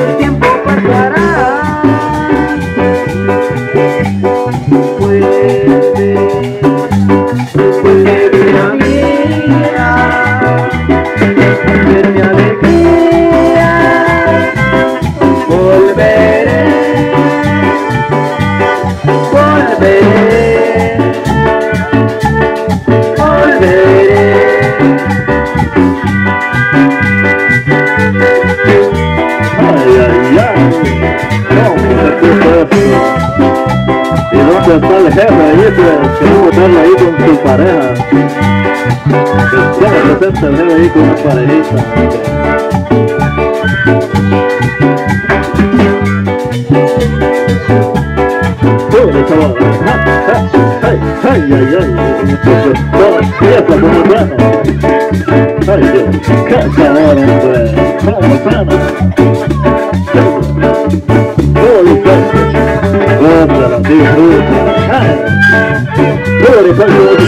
el tiempo pasará. Vuelve vida mía, ver mi alegría, volveré, volveré, volveré. Ay, ay, ay. No, pues esto es esto. ¿Y dónde está el jefe ahí? Pues queremos verlo ahí con su pareja. Que tiene presente el jefe ahí con una parejita. Pobre chaval. Ay, ay, ay, ay. Entonces, toda fiesta como bueno. Ay, Dios, qué sabor, hombre. Como sana. Gózala, disfruta. Pobre Pancho de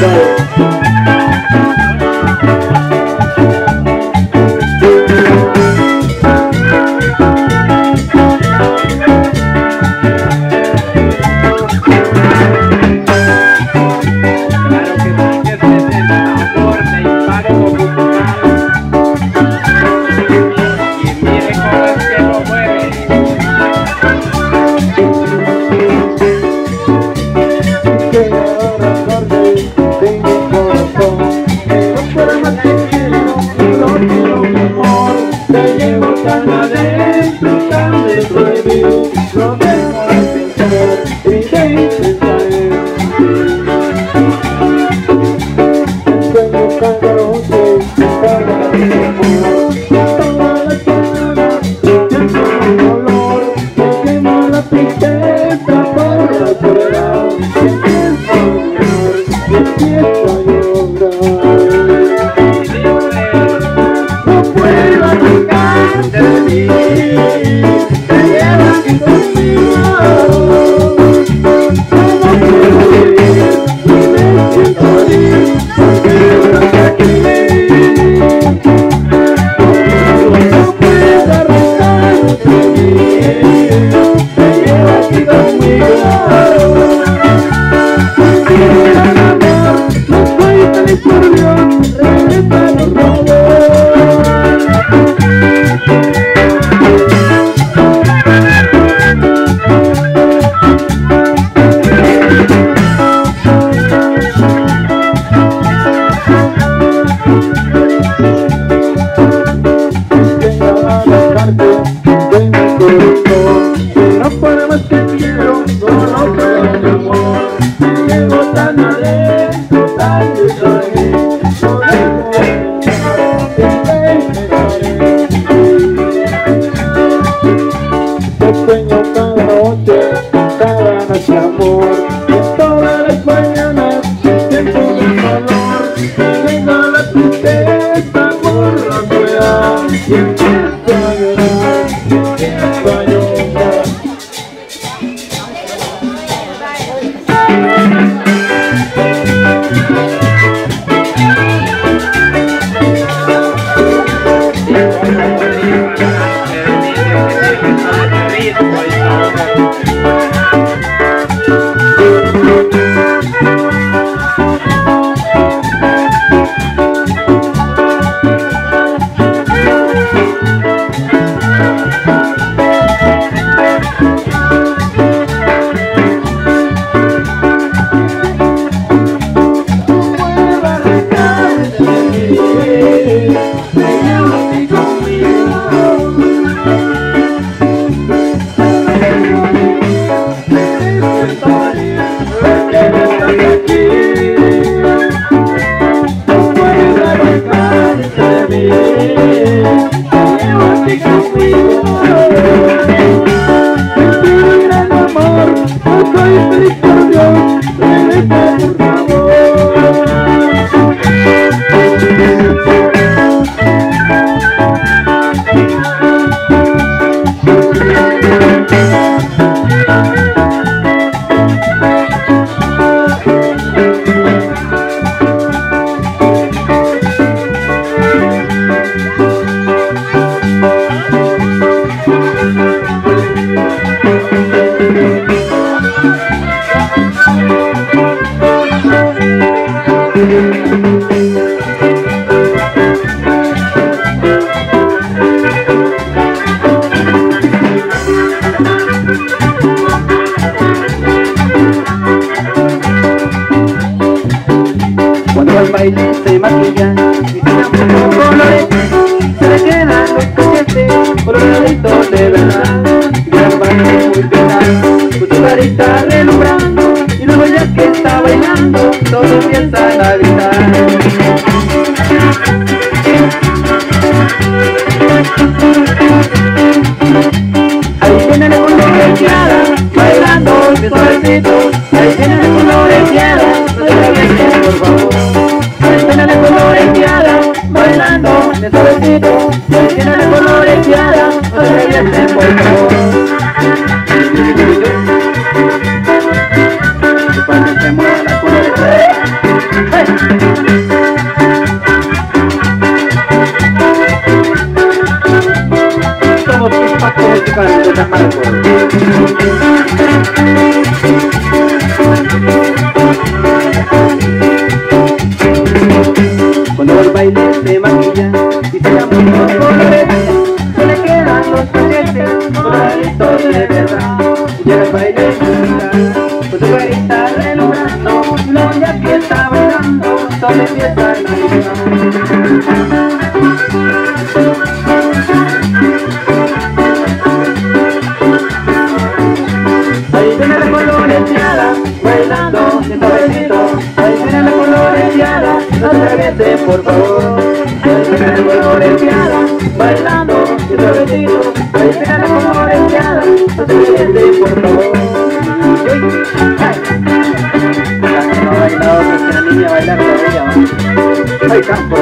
está relumbrando y luego ya que está bailando todos empiezan a gritar. Ahí viene la coloreteada, bailando de suavecito. Ahí viene la coloreteada, no se revienten por favor. Ahí viene la coloreteada, bailando de suavecito. Ahí viene la coloreteada, no se revienten por favor. Cuando se mueva la coloreteada, somos tus pactos de canto de Marcos. Cuando el baile se maquilla y se llama un colorete, se le quedan los cachetes coloraditos de verdad. Y llega el baile musical, con su carita relumbrando, y luego ya que está bailando, todo empieza a iluminar. Ahí viene la coloreteada, bailando de suavecito. Ahí viene la coloreteada, no se revienten por favor. Ahí viene la coloreteada, bailando de suavecito. Ahí viene la coloreteada, no se revienten por favor. La que no ha bailado, que se anime a bailar todavía, ¿no? ¡Ay, campo!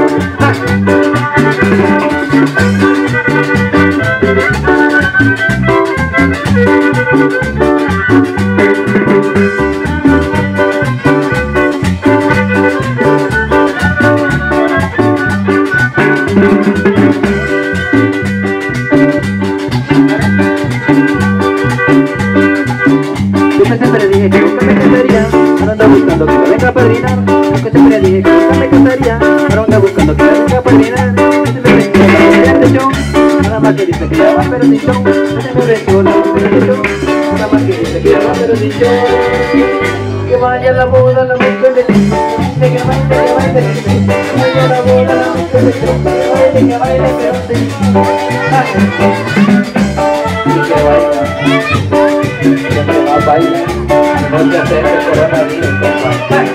Yo siempre dije que nunca me casaría, ahora ando buscando que me venga a padrinar. Yo siempre dije que nunca me casaría, ahora ando buscando que me venga a padrinar. No se me venció la mujer de show, nada más que dice que ya va pero sin show. No se me venció la mujer de show, nada más que dice que ya va pero sin show. Que vaya a la boda la mujer de show, que baile, que baile, que vaya a la boda la mujer de show, que baile pero sin show. Y que baila. Siempre más baila, no te haces el coronavirus, compa.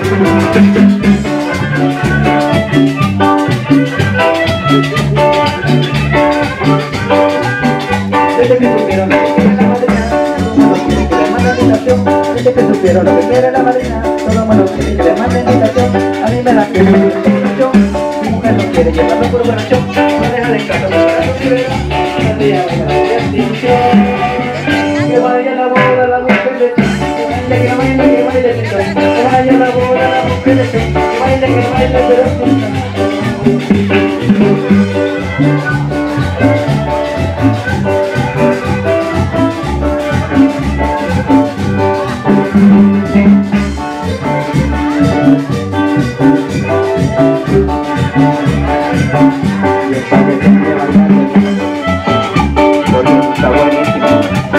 Desde que supieron lo que quiere la madrina, todo el mundo quiere que le manden invitación. Desde que supieron lo que quiere la madrina, todo el mundo quiere que le manden invitación. A mí me la quiere mucho, mi mujer no quiere llevarlo por borracho. No deja de casa para su libera, no te llama la distinción. Que vaya a la boda la mujer de Chon, que baile, que baile, que Chon. Que vaya a la boda la mujer de Chon, que baile, pero sin Chon. Y el padre siempre bailando, porque está buenísimo.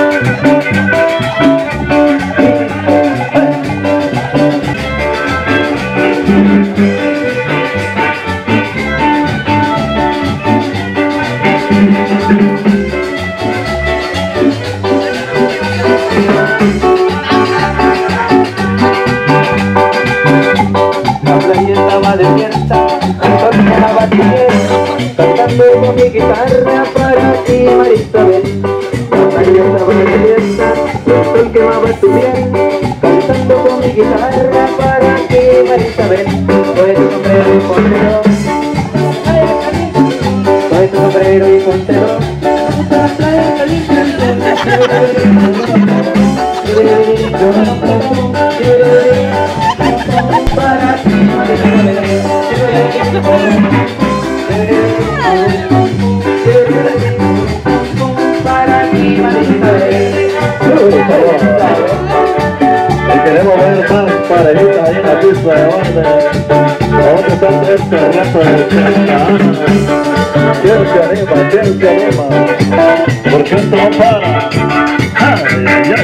La playa estaba despierta, entonces la batidera, cantando con mi guitarra para ti, Marisabel. La playa estaba despierta, el sol quemaba tu piel, cantando con mi guitarra para ti, Marisabel. Soy tu sombrero y pontero, soy tu sombrero y pontero. La playa caliente, para ti, para ti, Y queremos ver más parejitas ahí en la pista de banda. ¿Dónde están este rato de fiesta? ¿Quién se anima? ¿Quién se anima? Porque esto no para. ¡Ay, ay, ay!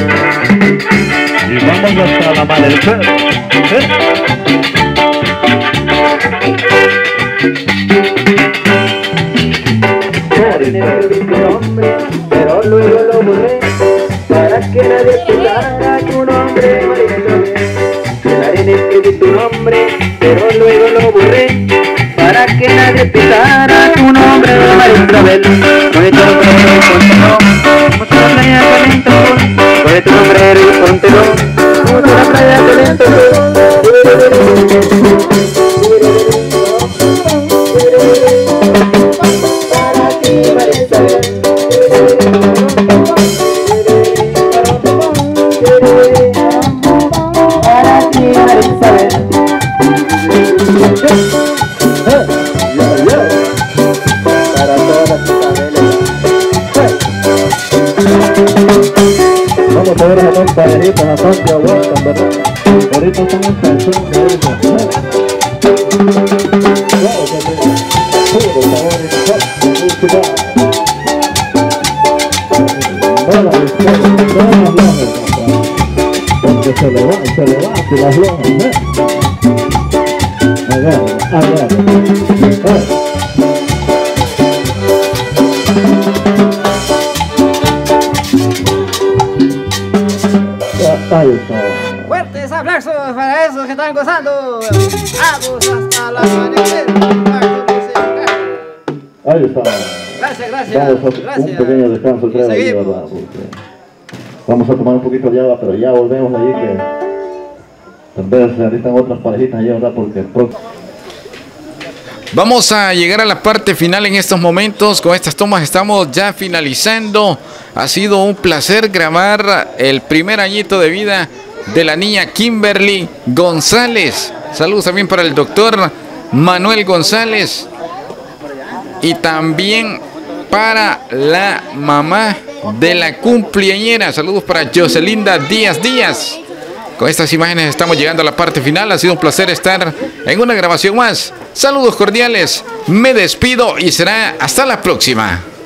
Y vamos hasta el amanecer. Primero vi tu nombre, pero luego lo borré para que nadie escuchara Quítate tu sombrero y póntelo. Vamos a la playa de lento. Para ti, María Isabel. Para ti, María Isabel. Para todas las Isabeles. Vamos a ver a dos parejitas, a Santi aguantan, ¿verdad? Ahorita están en canción de eso. Claro que sí. Puro sabor y música. No la disfruten, no las lojas, papá. Porque se le van las lojas, ¿eh? Agarra. Ahí está. Fuertes aplausos para esos que están gozando. Vamos hasta la amanecer. Ahí está. Gracias. Vamos a Gracias. un pequeño descanso, creo, ahí, seguimos. ¿verdad? Porque vamos a tomar un poquito de agua, pero ya volvemos allí que tal vez se necesitan otras parejitas allí, ¿verdad? Porque el próximo... Vamos a llegar a la parte final en estos momentos. Con estas tomas estamos ya finalizando. Ha sido un placer grabar el primer añito de vida de la niña Kimberly González. Saludos también para el doctor Manuel González. Y también para la mamá de la cumpleañera. Saludos para Joselinda Díaz. Con estas imágenes estamos llegando a la parte final. Ha sido un placer estar en una grabación más. Saludos cordiales. Me despido y será hasta la próxima.